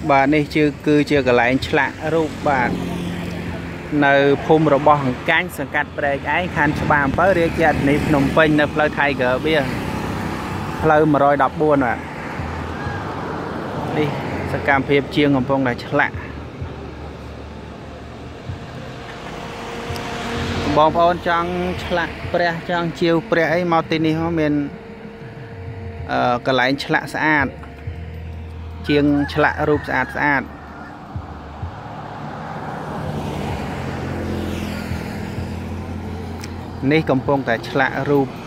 បាទនេះគឺជាកន្លែងឆ្លាក់រូបបាទនៅភូមិរបស់អង្កាញ់សង្កាត់ព្រែកឯងខណ្ឌច្បារអំពៅរាជធានីភ្នំពេញនៅផ្លូវ Tiger Beer ផ្លូវ 114 បាទនេះសកម្មភាពជាងកំពុងតែឆ្លាក់បងប្អូនចង់ឆ្លាក់ព្រះចង់ជាវព្រះអីមកទីនេះមានកន្លែងឆ្លាក់ស្អាតជាងឆ្លាក់រូបស្អាតនេះកំពុងតែឆ្លាក់រូប